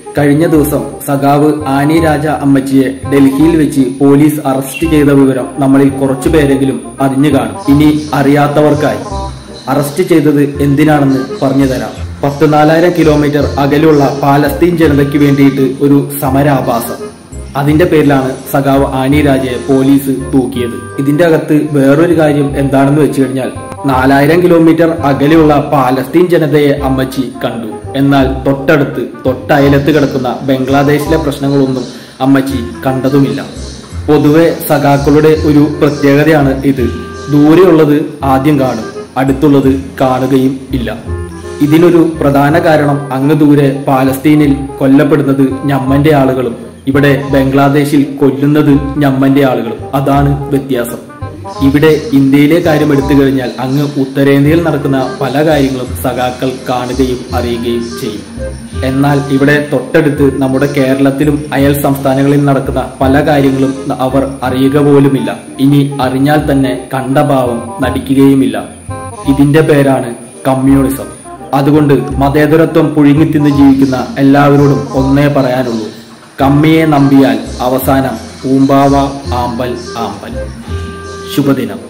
കഴിഞ്ഞ ദിവസം സഖാവ് ആനി രാജ അമ്മച്ചിയെ ഡൽഹിയിൽ വെച്ച് പോലീസ് അറസ്റ്റ് ചെയ്ത വിവരം നമ്മളിൽ കുറച്ചു പേരെങ്കിലും അറിഞ്ഞു കാണും. ഇനി അറിയാത്തവർക്കായി അറസ്റ്റ് ചെയ്തത് എന്തിനാണെന്ന് പറഞ്ഞു തരാം. 14,000 കിലോമീറ്റർ അകലുള്ള പാലസ്തീൻ ജനതയ്ക്ക് വേണ്ടിയിട്ട് ഒരു സമരാഭാസം. അതിന്റെ പേരിലാണ് സഖാവ് ആനി രാജയെ പോലീസ് തൂക്കിയത്. ഇതിന്റെ അകത്ത് വേറൊരു കാര്യം എന്താണെന്ന് വെച്ച് കഴിഞ്ഞാൽ 4,000 കിലോമീറ്റർ അകലെയുള്ള പാലസ്തീൻ ജനതയെ അമ്മച്ചി കണ്ടു. എന്നാൽ തൊട്ടയലത്ത് കിടക്കുന്ന ബംഗ്ലാദേശിലെ പ്രശ്നങ്ങളൊന്നും അമ്മച്ചി കണ്ടതുമില്ല. പൊതുവെ സഖാക്കളുടെ ഒരു പ്രത്യേകതയാണ് ഇത്. ദൂരെയുള്ളത് ആദ്യം കാണും, അടുത്തുള്ളത് കാണുകയും ഇല്ല. ഇതിനൊരു പ്രധാന കാരണം അങ്ങ് ദൂരെ പാലസ്തീനിൽ കൊല്ലപ്പെടുന്നത് ഞമ്മന്റെ ആളുകളും ഇവിടെ ബംഗ്ലാദേശിൽ കൊല്ലുന്നത് ഞമ്മന്റെ ആളുകളും. അതാണ് വ്യത്യാസം. ഇവിടെ ഇന്ത്യയിലെ കാര്യം എടുത്തു കഴിഞ്ഞാൽ അങ്ങ് ഉത്തരേന്ത്യയിൽ നടക്കുന്ന പല കാര്യങ്ങളും സഖാക്കൾ കാണുകയും അറിയുകയും ചെയ്യും. എന്നാൽ ഇവിടെ തൊട്ടടുത്ത് നമ്മുടെ കേരളത്തിലും അയൽ സംസ്ഥാനങ്ങളിൽ നടക്കുന്ന പല കാര്യങ്ങളും അവർ അറിയുക പോലുമില്ല. ഇനി അറിഞ്ഞാൽ തന്നെ കണ്ട ഭാവം നടിക്കുകയുമില്ല. ഇതിന്റെ പേരാണ് കമ്മ്യൂണിസം. അതുകൊണ്ട് മതേതരത്വം പുഴുങ്ങിത്തിന്ന് ജീവിക്കുന്ന എല്ലാവരോടും ഒന്നേ പറയാനുള്ളൂ: കമ്മിയെ നമ്പിയാൽ അവസാനം ഊമ്പാവ ആമ്പൽ ആമ്പൽ. ശുഭദിനം.